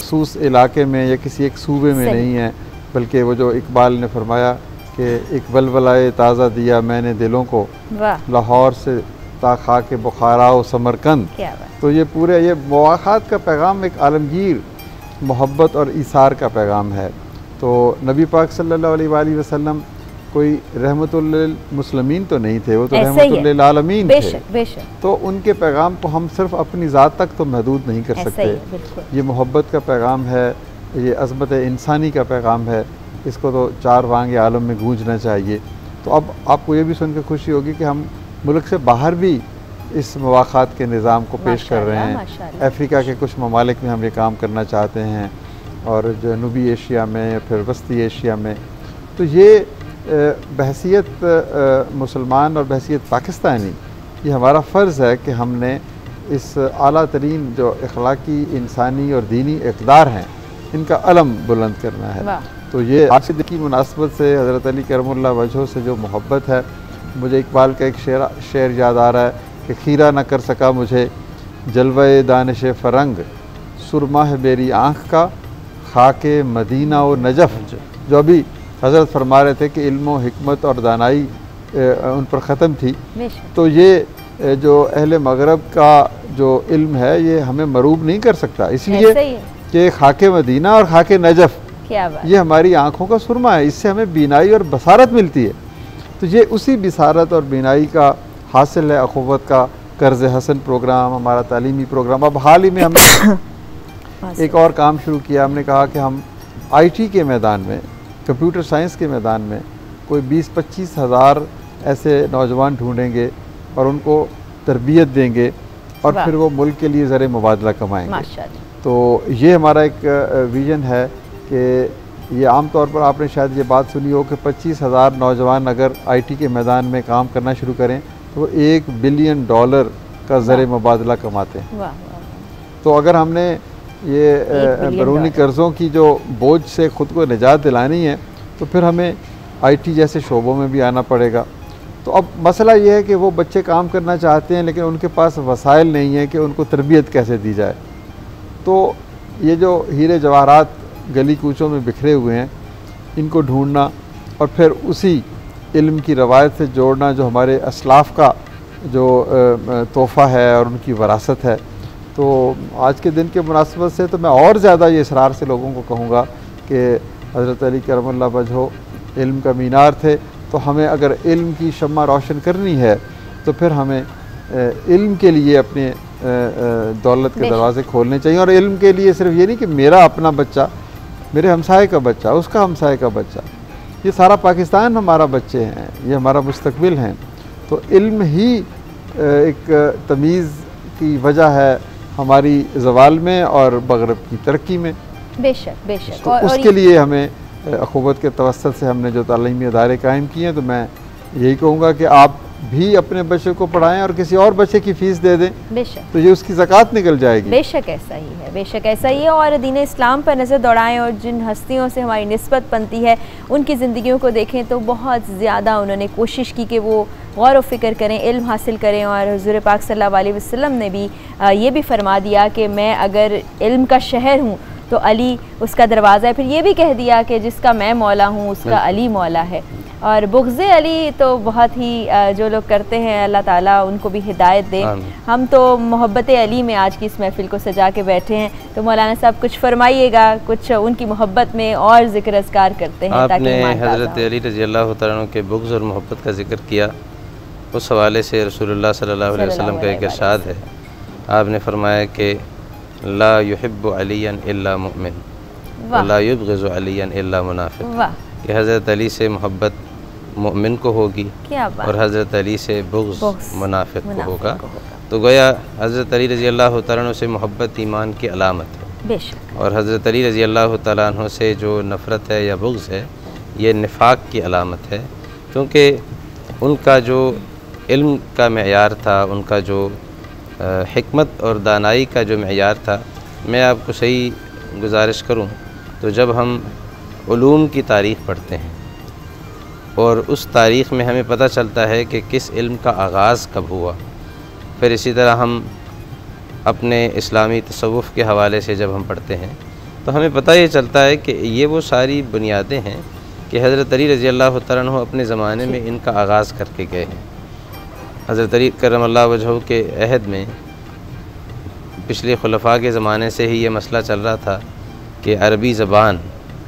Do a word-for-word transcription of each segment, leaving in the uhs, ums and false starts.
मखसूस इलाके में या किसी एक सूबे में नहीं है, बल्कि वो जो इकबाल ने फरमाया कि एक बलबलाए ताज़ा दिया मैंने दिलों को, लाहौर से ता खाके बुखारा व समरकंद। तो ये पूरे ये मुआख़ात का पैगाम एक आलमगीर मोहब्बत और ईसार का पैगाम है। तो नबी पाक सल्लल्लाहु अलैहि वसल्लम कोई रहमतुल मुस्लिमीन तो नहीं थे, वो तो रहमतुल आलमीन थे। बेशक। तो उनके पैगाम को हम सिर्फ अपनी ज़ात तक तो महदूद नहीं कर सकते। ये मोहब्बत का पैगाम है, ये अज़मत इंसानी का पैगाम है, इसको तो चार वांगे आलम में गूंजना चाहिए। तो अब आपको ये भी सुन के खुशी होगी कि हम मुल्क से बाहर भी इस मुवाख़ात के निज़ाम को पेश कर रहे हैं। अफ्रीका के कुछ ममालिक में हम ये काम करना चाहते हैं और जनूबी एशिया में या फिर वस्ती एशिया में। तो ये बहसीत मुसलमान और बहसीत पाकिस्तानी ये हमारा फ़र्ज़ है कि हमने इस आला तरीन जो अखलाकी इंसानी और दीनी इक़दार हैं इनका अलम बुलंद करना है। तो ये आज की मुनासबत से हज़रत अली करमुल्लाह वजह से जो मोहब्बत है, मुझे इकबाल का एक शेर शेर याद आ रहा है कि खीरा न कर सका मुझे जलवे दानिश फ़रंग, सुरमा है मेरी आँख का खाके मदीना और नजफ़। जो अभी हज़रत फरमा रहे थे कि इल्म व हिकमत और दानाई उन पर ख़त्म थी, तो ये जो अहले मगरब का जो इल्म है ये हमें मरूब नहीं कर सकता, इसलिए कि खाके मदीना और खाके नजफ़ ये हमारी आँखों का सुरमा है, इससे हमें बीनाई और बसारत मिलती है। तो ये उसी बसारत और बीनाई का हासिल है अख़ुवत का कर्ज़ हसन प्रोग्राम, हमारा तालीमी प्रोग्राम। अब हाल ही में हमने एक और काम शुरू किया, हमने कहा कि हम आई टी के मैदान में, कंप्यूटर साइंस के मैदान में कोई बीस पच्चीस हज़ार ऐसे नौजवान ढूँढेंगे और उनको तरबियत देंगे और फिर वो मुल्क के लिए ज़र मुबादला कमाएंगे। तो ये हमारा एक विज़न है कि ये आम तौर पर आपने शायद ये बात सुनी हो कि पच्चीस हज़ार नौजवान अगर आई टी के मैदान में काम करना शुरू करें तो वो एक बिलियन डॉलर का ज़र मुबादला कमाते हैं। तो अगर हमने ये बैरूनी कर्ज़ों की जो बोझ से ख़ुद को निजात दिलानी है तो फिर हमें आई टी जैसे शोबों में भी आना पड़ेगा। तो अब मसला ये है कि वो बच्चे काम करना चाहते हैं लेकिन उनके पास वसाइल नहीं है कि उनको तरबियत कैसे दी जाए। तो ये जो हीरे जवाहरात गली कूचों में बिखरे हुए हैं, इनको ढूंढना और फिर उसी इल्म की रवायत से जोड़ना जो हमारे असलाफ़ का जो तोहफ़ा है और उनकी वरासत है। तो आज के दिन के मुनासबत से तो मैं और ज़्यादा ये इसरार से लोगों को कहूँगा कि हज़रत अली करमुल्लाह वजह इल्म का मीनार थे, तो हमें अगर इल्म की शम्मा रोशन करनी है तो फिर हमें इल्म के लिए अपने दौलत के दरवाज़े खोलने चाहिए। और इल्म के लिए सिर्फ ये नहीं कि मेरा अपना बच्चा, मेरे हमसाए का बच्चा, उसका हमसाए का बच्चा, ये सारा पाकिस्तान हमारा बच्चे हैं, ये हमारा मुस्तकबिल हैं। तो इल्म ही एक तमीज़ की वजह है हमारी ज़वाल में और मग़रिब की तरक्की में। बेशक बेशक। तो और उसके और लिए हमें अख़ुवत के तवस्सुल से हमने जो तालीमी अदारे कायम किए हैं, तो मैं यही कहूँगा कि आप भी अपने बच्चे को पढ़ाएं और किसी और बच्चे की फ़ीस दे दें, बेशक, तो ये उसकी ज़कात निकल जाएगी। बेशक ऐसा ही है, बेशक ऐसा ही है। और दीन इस्लाम पर नज़र दौड़ाएं और जिन हस्तियों से हमारी निस्बत बनती है उनकी ज़िंदगियों को देखें तो बहुत ज़्यादा उन्होंने कोशिश की कि वो गौर व फ़िक्र करें, इल्म हासिल करें। और हुज़ूर पाक सल्लल्लाहु अलैहि वसल्लम ने भी ये भी फरमा दिया कि मैं अगर इल्म का शहर हूँ तो अली उसका दरवाज़ा है। फिर ये भी कह दिया कि जिसका मैं मौला हूँ उसका अली मौला है। और बुग़्ज़े अली तो बहुत ही जो लोग करते हैं, अल्लाह ताला उनको भी हिदायत दे। हम तो मोहब्बत अली में आज की इस महफ़िल को सजा के बैठे हैं, तो मौलाना साहब कुछ फरमाइएगा, कुछ उनकी मोहब्बत में और ज़िक्र अज़कार करते हैं। आपने हज़रत अली रज़ी अल्लाह तआला अन्हु के बुग़्ज़ और मोहब्बत का ज़िक्र किया, उस हवाले से रसूलुल्लाह सल्लल्लाहु अलैहि वसल्लम का एक इरशाद है। आपने फरमाया कि ला युहिब्बु अलियन इल्ला मुमिन व ला युबग़िज़ु अलियन इल्ला मुनाफ़िक़, कि हज़रत अली से मोहब्बत मोमिन को होगी और हज़रत अली से बुग़्ज़ मुनाफ़िक़ को होगा। तो गोया हज़रत अली रज़ी अल्लाह तआला अन्हु से मोहब्बत ईमान की अलामत है, बेशक। और हज़रत अली रज़ी अल्लाह तआला अन्हु से जो नफ़रत है या बुग़्ज़ है ये निफ़ाक़ की अलामत है, क्योंकि उनका जो इल्म का मेयार था, उनका जो हिकमत और दानाई का जो मेयार था, मैं आपको सही गुजारिश करूं तो जब हम उलूम की तारीख़ पढ़ते हैं और उस तारीख़ में हमें पता चलता है कि किस इल्म का आगाज़ कब हुआ, फिर इसी तरह हम अपने इस्लामी तसव्वुफ़ के हवाले से जब हम पढ़ते हैं तो हमें पता ये चलता है कि ये वो सारी बुनियादें हैं कि हज़रत अली रज़ी अल्लाह तआला अन्हु अपने ज़माने में इनका आगाज़ करके गए हैं। हज़रत अली करमल्लाहु वजहू के अहद में पिछले खुलफा के ज़माने से ही ये मसला चल रहा था कि अरबी ज़बान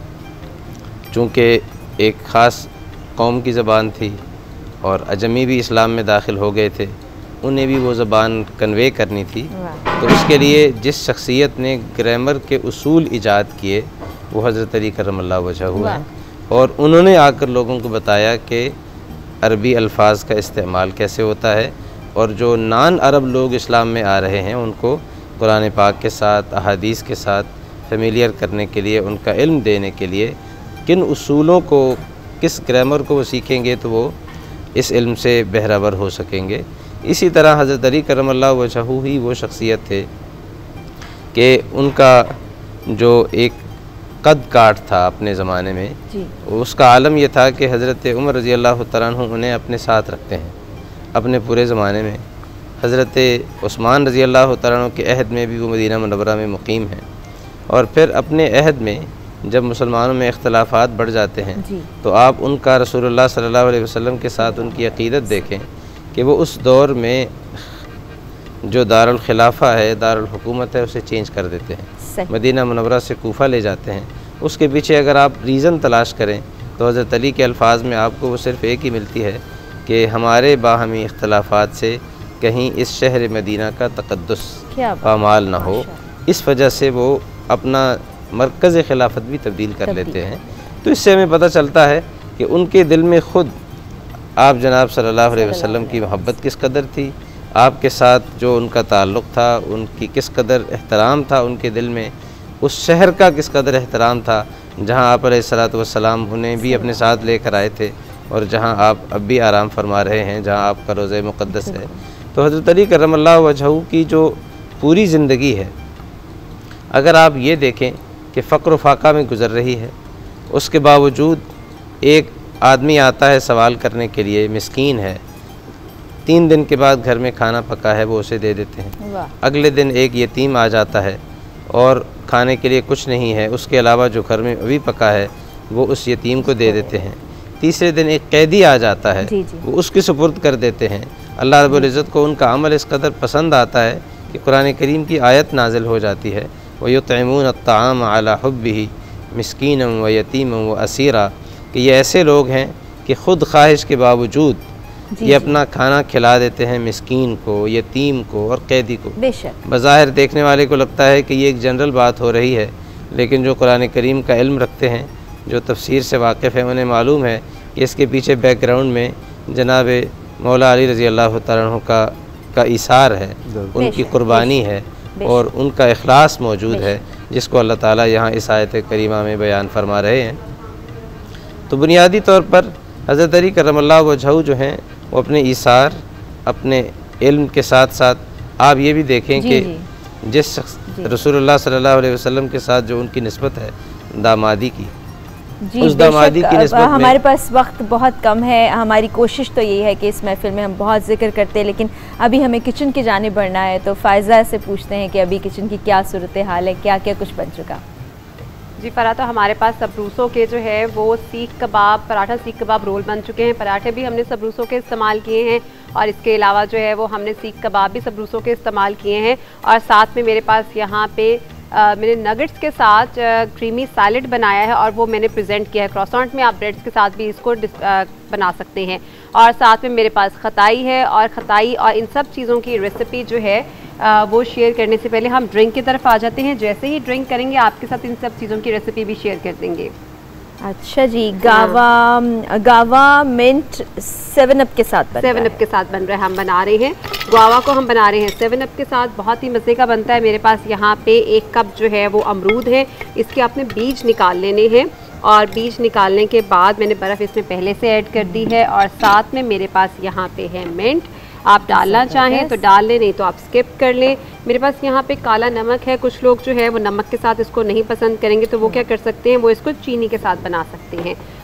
चूँकि एक ख़ास कौम की ज़बान थी और अजमी भी इस्लाम में दाखिल हो गए थे, उन्हें भी वो ज़बान कन्वे करनी थी। तो इसके लिए जिस शख्सियत ने ग्रामर के उसूल ईजाद किए वो हज़रत अली करमल्लाहु वजहू हैं, और उन्होंने आकर लोगों को बताया कि अरबी अल्फाज का इस्तेमाल कैसे होता है, और जो नान अरब लोग इस्लाम में आ रहे हैं उनको कुरान पाक के साथ, अहादीस के साथ फेमिलियर करने के लिए, उनका इल्म देने के लिए किन उसूलों को, किस ग्रामर को वो सीखेंगे तो वो इस इल्म से बहरावर हो सकेंगे। इसी तरह हज़रत अली करमल्लाहु वजहू ही वो शख्सियत थे कि उनका जो एक कद काट था अपने ज़माने में जी। उसका आलम यह था कि हज़रत उमर रज़ी अल्लाह तआला अन्हु उन्हें अपने साथ रखते हैं अपने पूरे ज़माने में। हज़रत उस्मान रज़ी अल्लाह तआला अन्हु के अहद में भी वो मदीना मुनव्वरा में मुकीम हैं, और फिर अपने अहद में जब मुसलमानों में इख्तलाफात बढ़ जाते हैं तो आप उनका रसूलुल्लाह सल्लल्लाहु अलैहि वसल्लम के साथ उनकी अक़ीदत देखें कि वो उस दौर में जो दारुल खिलाफा है, दारुल हुकूमत है, उसे चेंज कर देते हैं, मदीना मुनव्वरा से कूफा ले जाते हैं। उसके पीछे अगर आप रीज़न तलाश करें तो हज़रत अली के अल्फाज में आपको वो सिर्फ़ एक ही मिलती है कि हमारे बाहमी इख्तलाफात से कहीं इस शहर मदीना का तक़द्दुस पामाल ना हो, इस वजह से वो अपना मरकज़ खिलाफत भी तब्दील कर लेते हैं। तो इससे हमें पता चलता है कि उनके दिल में ख़ुद आप जनाब सल्लल्लाहु अलैहि वसल्लम की मोहब्बत किस कदर थी, आपके साथ जो उनका ताल्लुक़ था, उनकी किस कदर एहतराम था उनके दिल में, उस शहर का किस कदर एहतराम था जहाँ आप अलैहिस्सलातु वस्सलाम उन्हें भी अपने साथ लेकर आए थे, और जहाँ आप अब भी आराम फरमा रहे हैं, जहाँ आपका रोज़े मुक़द्दस है। तो हज़रत अली करमल्लाहु वजहू की जो पूरी ज़िंदगी है, अगर आप ये देखें कि फ़क्र फाका में गुज़र रही है, उसके बावजूद एक आदमी आता है सवाल करने के लिए, मिस्कीन है, तीन दिन के बाद घर में खाना पका है वो उसे दे देते हैं। अगले दिन एक यतीम आ जाता है और खाने के लिए कुछ नहीं है, उसके अलावा जो घर में अभी पका है वो उस यतीम को दे देते हैं। तीसरे दिन एक कैदी आ जाता है, जी जी। वो उसकी सुपुर्द कर देते हैं। अल्लाह रब्बुल इज़्ज़त को उनका अमल इस कदर पसंद आता है कि कुरान करीम की आयत नाजिल हो जाती है, वयुतइमून अत्ताआम अला हुब्बिही मिस्कीनम व यतीमम व असीरा, कि ये ऐसे लोग हैं कि ख़ुद ख्वाहिश के बावजूद ये अपना खाना खिला देते हैं मिस्कीन को, यतीम को और कैदी को। बेशक बज़ाहिर देखने वाले को लगता है कि ये एक जनरल बात हो रही है, लेकिन जो कुरान करीम का इल्म रखते हैं, जो तफसीर से वाकिफ़ है, उन्हें मालूम है कि इसके पीछे बैकग्राउंड में जनाब मौला अली रज़ी अल्लाह तआला अन्हु का का इसार है, उनकी कुर्बानी है और उनका इखलास मौजूद है, जिसको अल्लाह ताला यहाँ इस आयत करीमा में बयान फरमा रहे हैं। तो बुनियादी तौर पर हज़रत अली करमल्लाहु वजहू जो हैं वो अपने इसार, अपने इल्म के साथ साथ आप ये भी देखें कि जिस शख्स रसूलुल्लाह सल्लल्लाहु अलैहि वसल्लम के साथ जो उनकी निस्बत है दामादी की, जी, उस दामादी की निस्बत में हमारे पास वक्त बहुत कम है। हमारी कोशिश तो यही है कि इस महफिल में हम बहुत जिक्र करते हैं, लेकिन अभी हमें किचन की जानिब बढ़ना है। तो फ़ायज़ा से पूछते हैं कि अभी किचन की क्या सूरत हाल है, क्या क्या कुछ बन चुका? जी फ़रा, तो हमारे पास सबरूसों के जो है वो सीख कबाब, पराठा सीख कबाब रोल बन चुके हैं। पराठे भी हमने सबरूसों के इस्तेमाल किए हैं, और इसके अलावा जो है वो हमने सीख कबाब भी सबरूसों के इस्तेमाल किए हैं। और साथ में मेरे पास यहाँ पे आ, मैंने नगेट्स के साथ क्रीमी सैलड बनाया है, और वो मैंने प्रेजेंट किया है। क्रॉसॉन्ट में आप ब्रेड्स के साथ भी इसको आ, बना सकते हैं। और साथ में मेरे पास खताई है, और खताई और इन सब चीज़ों की रेसिपी जो है आ, वो शेयर करने से पहले हम ड्रिंक की तरफ आ जाते हैं। जैसे ही ड्रिंक करेंगे आपके साथ इन सब चीज़ों की रेसिपी भी शेयर कर देंगे। अच्छा जी, गावा गावा मिंट सेवन अप के साथ बन सेवन अप के साथ बन रहा है। हम बना रहे हैं गुआवा को, हम बना रहे हैं सेवन अप के साथ। बहुत ही मज़े का बनता है। मेरे पास यहाँ पे एक कप जो है वो अमरूद है, इसके आपने बीज निकाल लेने हैं, और बीज निकालने के बाद मैंने बर्फ़ इसमें पहले से ऐड कर दी है। और साथ में मेरे पास यहाँ पे है मिंट, आप डालना चाहें तो डाल लें, नहीं तो आप स्किप कर लें। मेरे पास यहाँ पे काला नमक है। कुछ लोग जो है वो नमक के साथ इसको नहीं पसंद करेंगे, तो वो क्या कर सकते हैं, वो इसको चीनी के साथ बना सकते हैं।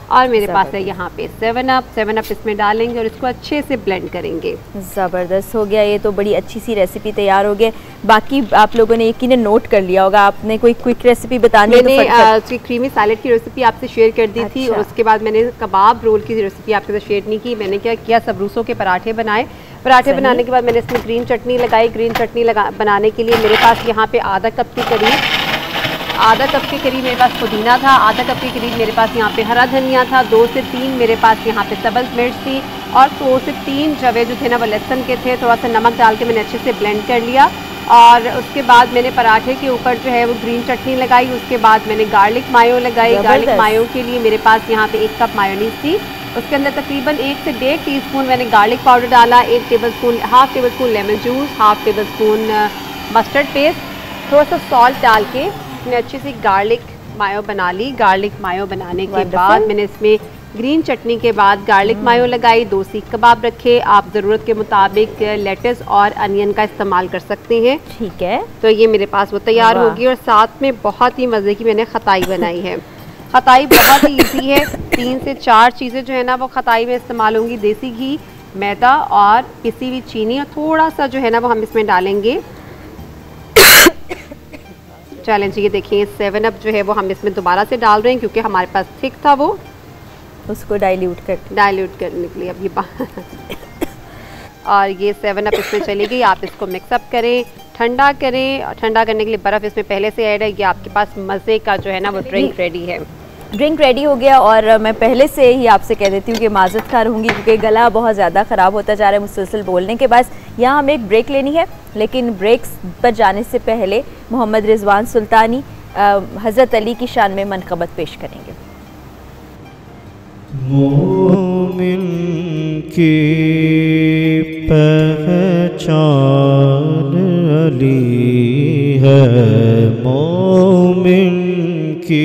और मेरे पास है यहाँ पे सेवन अप। सेवन अप इसमें डालेंगे और इसको अच्छे से ब्लेंड करेंगे। ज़बरदस्त हो गया, ये तो बड़ी अच्छी सी रेसिपी तैयार हो गई। बाकी आप लोगों ने यकीनन नोट कर लिया होगा, आपने कोई क्विक रेसिपी बतानी है? मैंने तो क्रीमी सैलेड की रेसिपी आपसे शेयर कर दी थी और उसके बाद मैंने कबाब रोल की रेसिपी आपके साथ शेयर नहीं की। मैंने क्या किया, सबरूसों के पराठे बनाए। पराठे बनाने के बाद मैंने इसमें ग्रीन चटनी लगाई। ग्रीन चटनी लगा बनाने के लिए मेरे पास यहाँ पे आधा कप के करीब आधा कप के करीब मेरे पास पुदीना था। आधा कप के करीब मेरे पास यहाँ पे हरा धनिया था। दो से तीन मेरे पास यहाँ पे सब्ज़ मिर्च थी और दो से तीन जवे जो थे ना वो लहसुन के थे। थोड़ा सा नमक डाल के मैंने अच्छे से ब्लेंड कर लिया और उसके बाद मैंने पराठे के ऊपर जो है वो ग्रीन चटनी लगाई। उसके बाद मैंने गार्लिक मायो लगाई। गार्लिक मायो के लिए मेरे पास यहाँ पे एक कप मायोनीज़ थी। उसके अंदर तकरीबन एक से डेढ़ टी स्पून मैंने गार्लिक पाउडर डाला, एक tablespoon half tablespoon lemon juice, half tablespoon mustard paste, थोड़ा सा सॉल्ट डाल के मैंने अच्छी सी गार्लिक मायो बना ली। गार्लिक मायो बनाने के बाद मैंने इसमें ग्रीन चटनी के बाद गार्लिक मायो लगाई। दो सीख कबाब रखे। आप ज़रूरत के मुताबिक लेटस और अनियन का इस्तेमाल कर सकते हैं। ठीक है, तो ये मेरे पास वो तैयार होगी और साथ में बहुत ही मज़े की मैंने खताई बनाई है। खताई बहुत ही ईजी है। तीन से चार चीज़ें जो है ना वो खताई में इस्तेमाल होंगी। देसी घी, मैदा और पिसी हुई चीनी और थोड़ा सा जो है ना वो हम इसमें डालेंगे। चैलेंज ये देखिए, सेवन अप जो है वो हम इसमें दोबारा से डाल रहे हैं क्योंकि हमारे पास थिक था, वो उसको डाइल्यूट कर डाइल्यूट करने के लिए अब ये और ये सेवन अप इसमें चली गई। आप इसको मिक्सअप करें, ठंडा करें और ठंडा करने के लिए बर्फ़ इसमें पहले से ऐड है। ये आपके पास मज़े का जो है ना वो ड्रिंक रेडी है। ड्रिंक रेडी हो गया और मैं पहले से ही आपसे कह देती हूँ कि माज़रत खा रहूँगी क्योंकि गला बहुत ज़्यादा ख़राब होता जा रहा है मुसलसल बोलने के बाद। यहाँ हमें एक ब्रेक लेनी है, लेकिन ब्रेक्स पर जाने से पहले मोहम्मद रिजवान सुल्तानी हज़रत अली की शान में मनक़बत पेश करेंगे। मोमिन की पहचान अली है, मोमिन की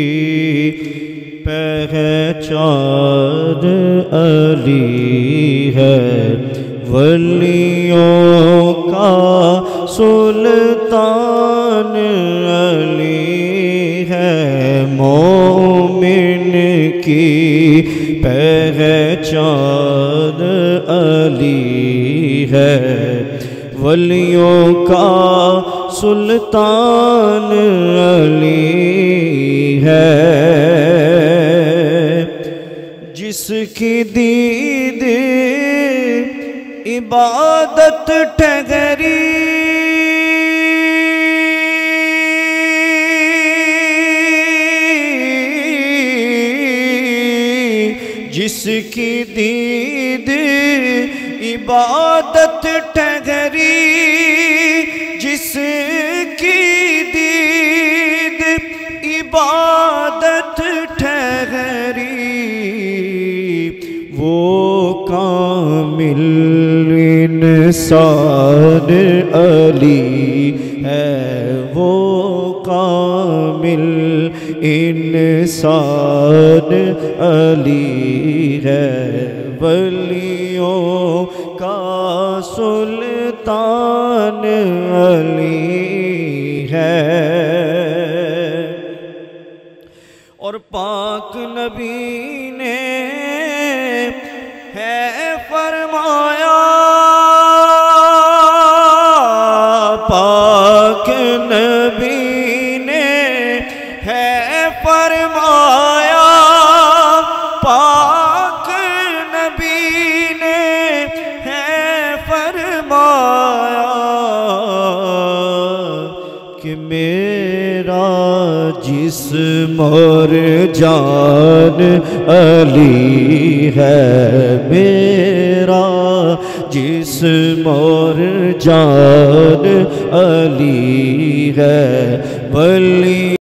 पहचान अली है, वलियों का सुल्तान अली है, मोमिन की पहचान अली है, वलियों का सुल्तान अली है, जिसकी दीद इबादत ठहरी, जिसकी दीद इबादत ठहरी, जिसकी दीद इबादत ठहरी, वो कामिल इंसान अली है, वो कामिल इंसान अली है, वलियों का सुल्तान अली है। और पाक नबी ने है फरमाया, पाक नबी ने है फरमाया, पाक नबी ने है फरमाया कि मेरा जिस्म और जान अली है, मेरा जिस्म और जान अली है, वली